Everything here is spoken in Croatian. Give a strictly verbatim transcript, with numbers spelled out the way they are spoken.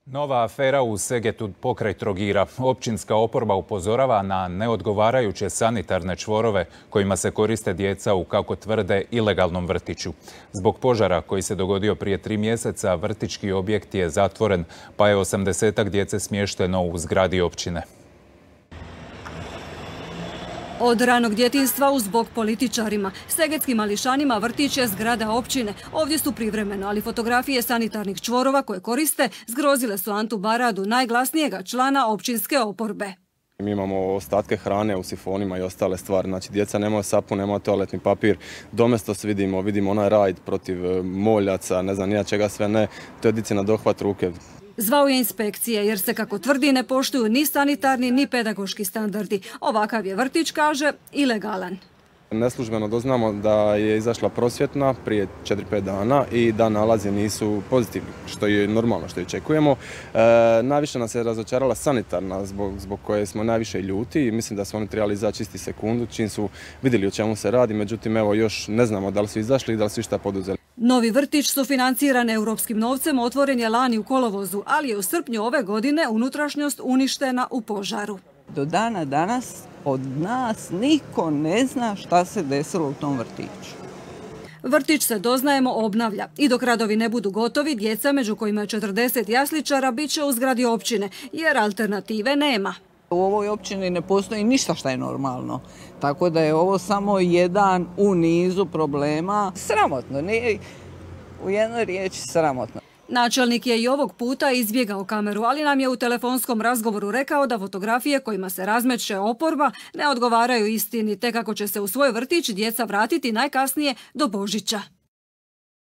Nova afera u Segetu pokraj Trogira. Općinska oporba upozorava na neodgovarajuće sanitarne čvorove kojima se koriste djeca u, kako tvrde, ilegalnom vrtiću. Zbog požara koji se dogodio prije tri mjeseca, vrtićki objekt je zatvoren, pa je osamdesetak djece smješteno u zgradi općine. Od ranog djetinjstva uz bok političarima, segetskim mališanima vrtić je zgrada općine. Ovdje su privremeno, ali fotografije sanitarnih čvorova koje koriste zgrozile su Antu Baradu, najglasnijega člana općinske oporbe. Mi imamo ostatke hrane u sifonima i ostale stvari. Znači, djeca nemaju sapun, nemaju toaletni papir. Domestos vidimo, vidimo onaj rajd protiv moljaca, ne znam nija čega sve ne. To je dici na dohvat ruke. Zvao je inspekcije jer se, kako tvrdi, ne poštuju ni sanitarni ni pedagoški standardi. Ovakav je vrtić, kaže, ilegalan. Neslužbeno doznamo da je izašla prosvjetna prije četiri pet dana i da nalazi nisu pozitivni, što je normalno, što je očekujemo. E, najviše nas je razočarala sanitarna, zbog, zbog koje smo najviše ljuti i mislim da su oni trebali izaći isti sekundu čim su vidjeli o čemu se radi, međutim evo još ne znamo da li su izašli i da li su išta poduzeli. Novi vrtić, sufinanciran europskim novcem, otvoren je lani u kolovozu, ali je u srpnju ove godine unutrašnjost uništena u požaru. Do dana danas od nas niko ne zna šta se desilo u tom vrtiću. Vrtić se, doznajemo, obnavlja i dok radovi ne budu gotovi, djeca, među kojima je četrdeset jasličara, bit će u zgradi općine, jer alternative nema. U ovoj općini ne postoji ništa što je normalno, tako da je ovo samo jedan u nizu problema. Sramotno, nije u jednoj riječi sramotno. Načelnik je i ovog puta izbjegao kameru, ali nam je u telefonskom razgovoru rekao da fotografije kojima se razmeće oporba ne odgovaraju istini, te kako će se u svoj vrtić djeca vratiti najkasnije do Božića.